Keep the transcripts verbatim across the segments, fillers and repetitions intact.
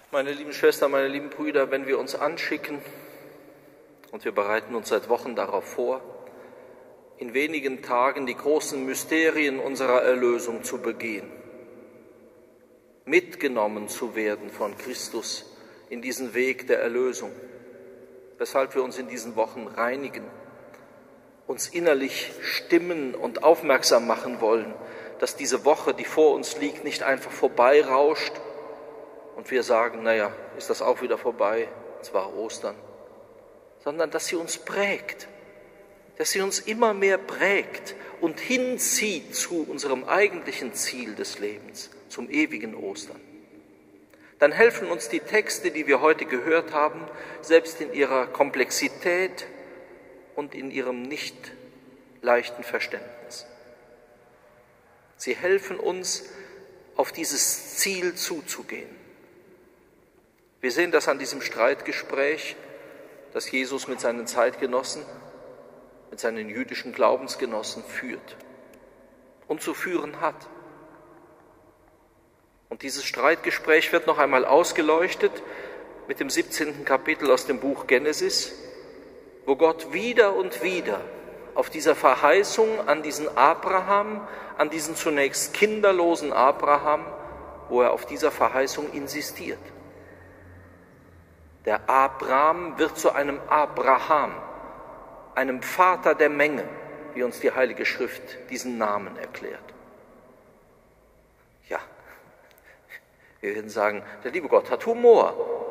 Meine lieben Schwestern, meine lieben Brüder, wenn wir uns anschicken, und wir bereiten uns seit Wochen darauf vor, in wenigen Tagen die großen Mysterien unserer Erlösung zu begehen, mitgenommen zu werden von Christus in diesen Weg der Erlösung, weshalb wir uns in diesen Wochen reinigen, uns innerlich stimmen und aufmerksam machen wollen, dass diese Woche, die vor uns liegt, nicht einfach vorbeirauscht und wir sagen, naja, ist das auch wieder vorbei, es war Ostern, sondern dass sie uns prägt, dass sie uns immer mehr prägt und hinzieht zu unserem eigentlichen Ziel des Lebens, zum ewigen Ostern. Dann helfen uns die Texte, die wir heute gehört haben, selbst in ihrer Komplexität und in ihrem nicht leichten Verständnis. Sie helfen uns, auf dieses Ziel zuzugehen. Wir sehen das an diesem Streitgespräch, das Jesus mit seinen Zeitgenossen, mit seinen jüdischen Glaubensgenossen führt und zu führen hat. Und dieses Streitgespräch wird noch einmal ausgeleuchtet mit dem siebzehnten Kapitel aus dem Buch Genesis, wo Gott wieder und wieder auf dieser Verheißung an diesen Abraham, an diesen zunächst kinderlosen Abraham, wo er auf dieser Verheißung insistiert. Der Abraham wird zu einem Abraham, einem Vater der Menge, wie uns die Heilige Schrift diesen Namen erklärt. Ja, wir werden sagen, der liebe Gott hat Humor.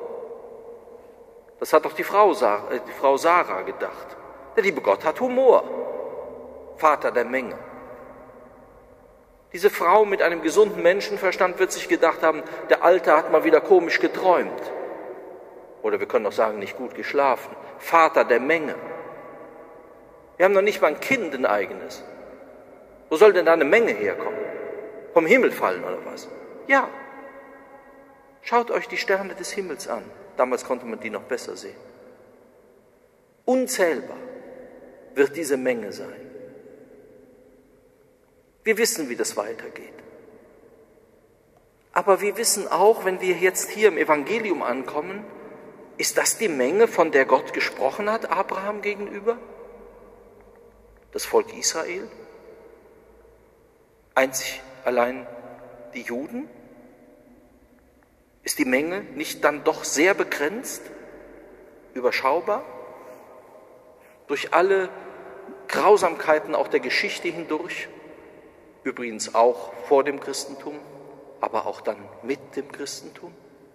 Das hat doch die Frau, Sarah, äh, die Frau Sarah gedacht. Der liebe Gott hat Humor, Vater der Menge. Diese Frau mit einem gesunden Menschenverstand wird sich gedacht haben, der Alte hat mal wieder komisch geträumt. Oder wir können auch sagen, nicht gut geschlafen. Vater der Menge. Wir haben noch nicht mal ein Kind, ein eigenes. Wo soll denn da eine Menge herkommen? Vom Himmel fallen oder was? Ja. Schaut euch die Sterne des Himmels an. Damals konnte man die noch besser sehen. Unzählbar wird diese Menge sein. Wir wissen, wie das weitergeht. Aber wir wissen auch, wenn wir jetzt hier im Evangelium ankommen, ist das die Menge, von der Gott gesprochen hat, Abraham gegenüber? Das Volk Israel? Einzig allein die Juden? Ist die Menge nicht dann doch sehr begrenzt, überschaubar? Durch alle Grausamkeiten auch der Geschichte hindurch, übrigens auch vor dem Christentum, aber auch dann mit dem Christentum?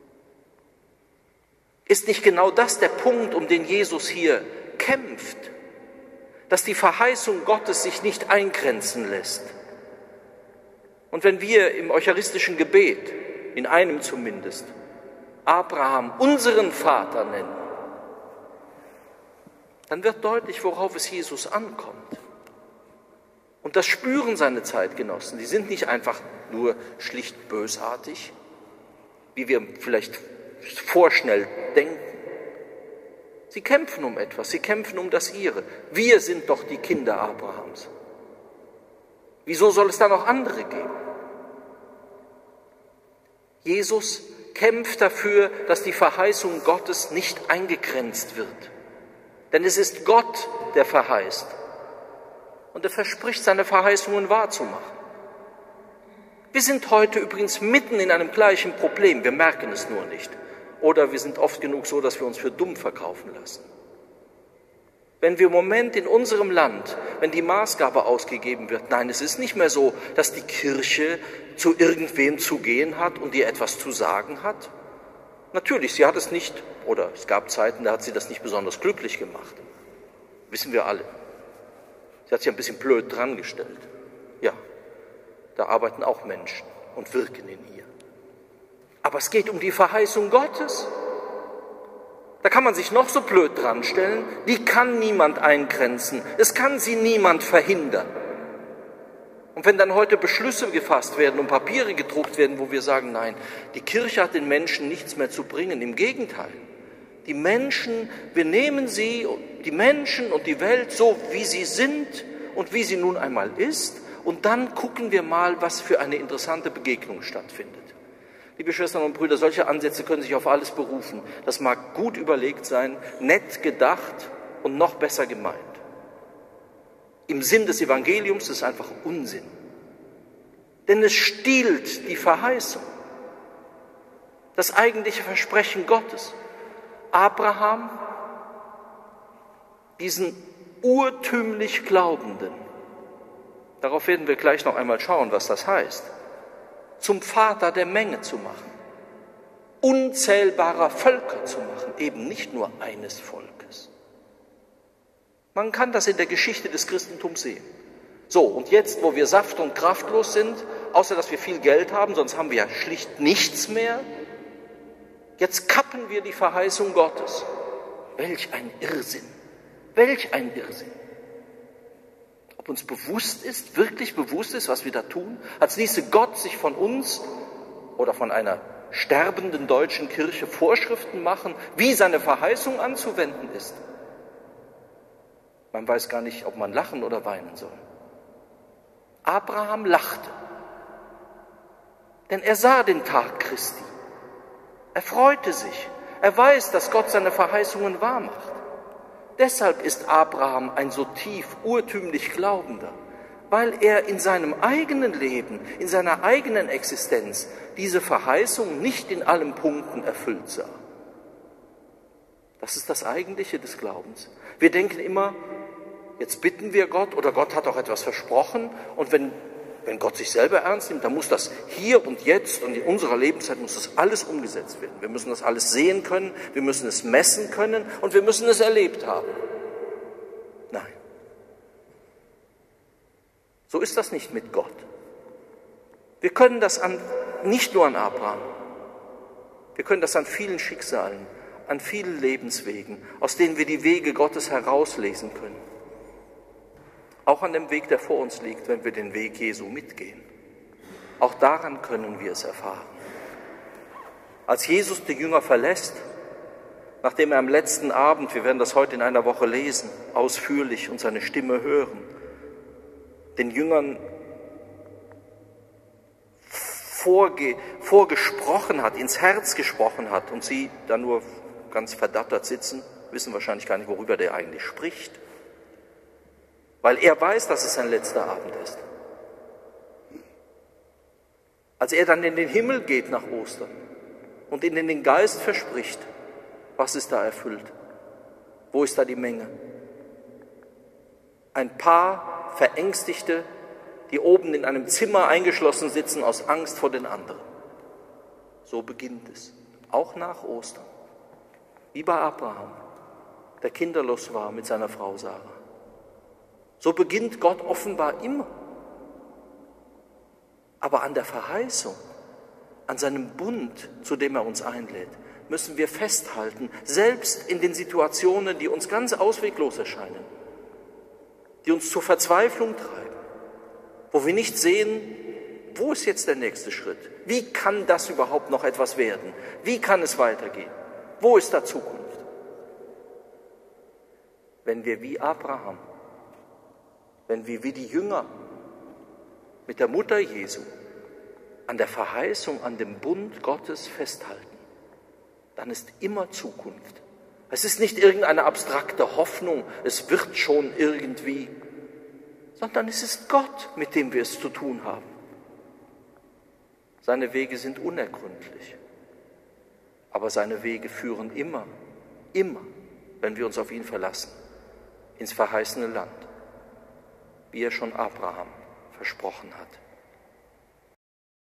Ist nicht genau das der Punkt, um den Jesus hier kämpft, dass die Verheißung Gottes sich nicht eingrenzen lässt? Und wenn wir im eucharistischen Gebet, in einem zumindest, Abraham unseren Vater nennen, dann wird deutlich, worauf es Jesus ankommt. Und das spüren seine Zeitgenossen. Die sind nicht einfach nur schlicht bösartig, wie wir vielleicht vorschnell denken. Sie kämpfen um etwas, sie kämpfen um das Ihre. Wir sind doch die Kinder Abrahams. Wieso soll es da noch andere geben? Jesus kämpft dafür, dass die Verheißung Gottes nicht eingegrenzt wird. Denn es ist Gott, der verheißt. Und er verspricht, seine Verheißungen wahrzumachen. Wir sind heute übrigens mitten in einem gleichen Problem, wir merken es nur nicht. Oder wir sind oft genug so, dass wir uns für dumm verkaufen lassen. Wenn wir im Moment in unserem Land, wenn die Maßgabe ausgegeben wird, nein, es ist nicht mehr so, dass die Kirche zu irgendwem zu gehen hat und ihr etwas zu sagen hat. Natürlich, sie hat es nicht, oder es gab Zeiten, da hat sie das nicht besonders glücklich gemacht. Wissen wir alle. Sie hat sich ein bisschen blöd dran gestellt. Ja, da arbeiten auch Menschen und wirken in ihr. Aber es geht um die Verheißung Gottes. Da kann man sich noch so blöd dran stellen, die kann niemand eingrenzen, es kann sie niemand verhindern. Und wenn dann heute Beschlüsse gefasst werden und Papiere gedruckt werden, wo wir sagen, nein, die Kirche hat den Menschen nichts mehr zu bringen, im Gegenteil. Die Menschen, wir nehmen sie, die Menschen und die Welt so, wie sie sind und wie sie nun einmal ist, und dann gucken wir mal, was für eine interessante Begegnung stattfindet. Liebe Schwestern und Brüder, solche Ansätze können sich auf alles berufen. Das mag gut überlegt sein, nett gedacht und noch besser gemeint. Im Sinn des Evangeliums ist es einfach Unsinn. Denn es stiehlt die Verheißung, das eigentliche Versprechen Gottes. Abraham, diesen urtümlich Glaubenden, darauf werden wir gleich noch einmal schauen, was das heißt, zum Vater der Menge zu machen, unzählbarer Völker zu machen, eben nicht nur eines Volkes. Man kann das in der Geschichte des Christentums sehen. So, und jetzt, wo wir saft- und kraftlos sind, außer dass wir viel Geld haben, sonst haben wir ja schlicht nichts mehr, jetzt kappen wir die Verheißung Gottes. Welch ein Irrsinn, welch ein Irrsinn. Ob uns bewusst ist, wirklich bewusst ist, was wir da tun, als ließe Gott sich von uns oder von einer sterbenden deutschen Kirche Vorschriften machen, wie seine Verheißung anzuwenden ist. Man weiß gar nicht, ob man lachen oder weinen soll. Abraham lachte, denn er sah den Tag Christi. Er freute sich. Er weiß, dass Gott seine Verheißungen wahrmacht. Deshalb ist Abraham ein so tief urtümlich Glaubender, weil er in seinem eigenen Leben, in seiner eigenen Existenz diese Verheißung nicht in allen Punkten erfüllt sah. Das ist das Eigentliche des Glaubens. Wir denken immer, jetzt bitten wir Gott oder Gott hat auch etwas versprochen und wenn, wenn Gott sich selber ernst nimmt, dann muss das hier und jetzt und in unserer Lebenszeit muss das alles umgesetzt werden. Wir müssen das alles sehen können, wir müssen es messen können und wir müssen es erlebt haben. Nein. So ist das nicht mit Gott. Wir können das an, nicht nur an Abraham, wir können das an vielen Schicksalen, an vielen Lebenswegen, aus denen wir die Wege Gottes herauslesen können. Auch an dem Weg, der vor uns liegt, wenn wir den Weg Jesu mitgehen. Auch daran können wir es erfahren. Als Jesus die Jünger verlässt, nachdem er am letzten Abend, wir werden das heute in einer Woche lesen, ausführlich und seine Stimme hören, den Jüngern vorge, vorgesprochen hat, ins Herz gesprochen hat und sie dann nur ganz verdattert sitzen, wissen wahrscheinlich gar nicht, worüber der eigentlich spricht. Weil er weiß, dass es sein letzter Abend ist. Als er dann in den Himmel geht nach Ostern und ihnen den Geist verspricht, was ist da erfüllt? Wo ist da die Menge? Ein paar Verängstigte, die oben in einem Zimmer eingeschlossen sitzen aus Angst vor den anderen. So beginnt es, auch nach Ostern. Wie bei Abraham, der kinderlos war mit seiner Frau Sarah. So beginnt Gott offenbar immer. Aber an der Verheißung, an seinem Bund, zu dem er uns einlädt, müssen wir festhalten, selbst in den Situationen, die uns ganz ausweglos erscheinen, die uns zur Verzweiflung treiben, wo wir nicht sehen, wo ist jetzt der nächste Schritt? Wie kann das überhaupt noch etwas werden? Wie kann es weitergehen? Wo ist da Zukunft? Wenn wir wie Abraham, wenn wir wie die Jünger mit der Mutter Jesu an der Verheißung, an dem Bund Gottes festhalten, dann ist immer Zukunft. Es ist nicht irgendeine abstrakte Hoffnung, es wird schon irgendwie, sondern es ist Gott, mit dem wir es zu tun haben. Seine Wege sind unergründlich, aber seine Wege führen immer, immer, wenn wir uns auf ihn verlassen, ins verheißene Land, wie er schon Abraham versprochen hat.